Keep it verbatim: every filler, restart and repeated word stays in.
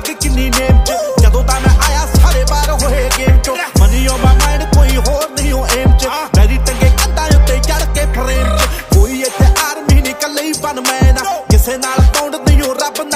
ਲੱਗ ਕਿੰਨੀ ਨੇਮ ਚ ਜਦੋਂ ਤਾਂ ਮੈਂ ਆਇਆ ਸਾਰੇ ਬਾਹਰ ਹੋਏ ਗੇਮ ਚੋਂ ਮਨੀ ਔਨ ਮਾਈ ਮਾਈਂਡ ਕੋਈ ਹੋਰ ਨਹੀਂ ਉਹ ਏਮ ਚ ਮੇਰੀ ਟੰਗੇ ਕੰਧਾਂ ਉੱਤੇ ਚੜ ਕੇ ਫਰੇਮ ਚ ਕੋਈ ਇੱਥੇ ਆਰਮੀ ਨਹੀਂ ਕੱਲੇ ਹੀ ਬਨ ਮੈਂ ਨਾ ਕਿਸੇ ਨਾਲ